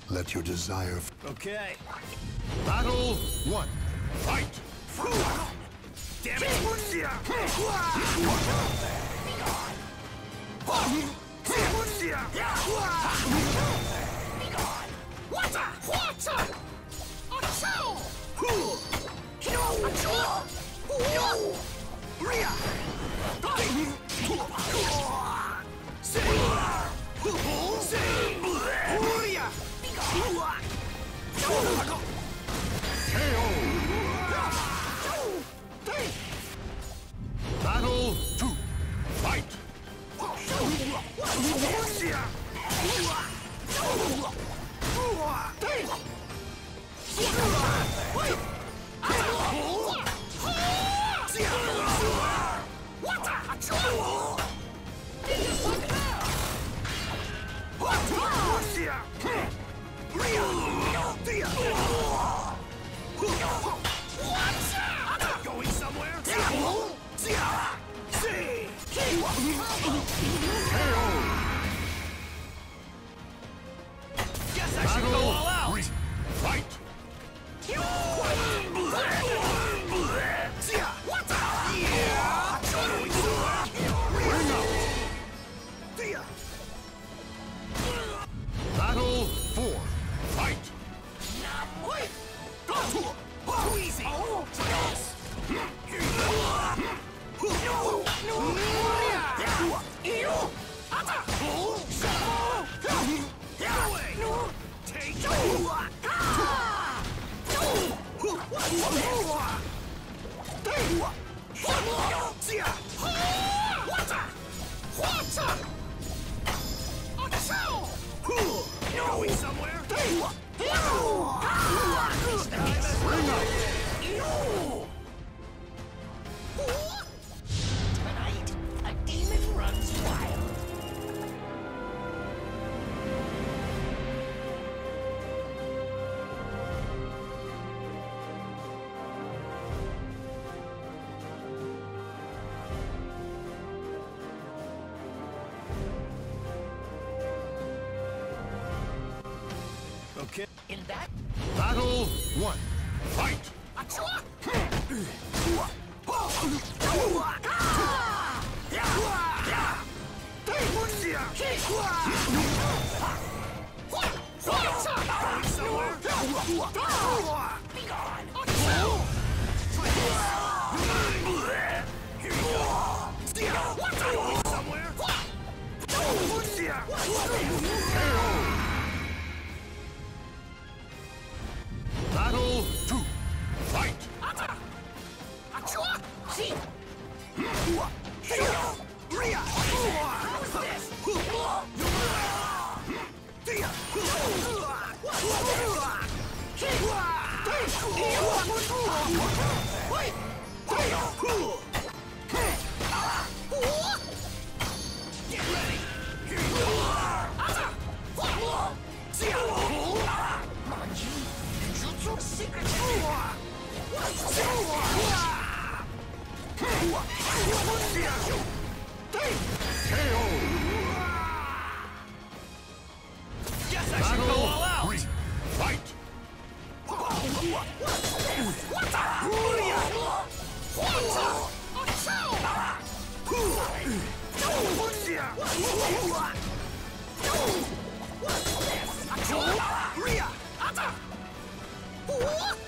Let your desire... Okay. Battle 1. Fight! Damn it! Battle 2. Fight! Going somewhere? Guess I should go all out. 3. Fight! Bring out! Battle 4. Fight! Too easy. Going somewhere? Bring out! Tonight, a demon runs wild. Okay. In that, Battle 1. Fight! Battle 2. Fight! Get ready. Here you go. Manji, Jutsu, secret. Guess I should go all out. 3. Fight! Ria!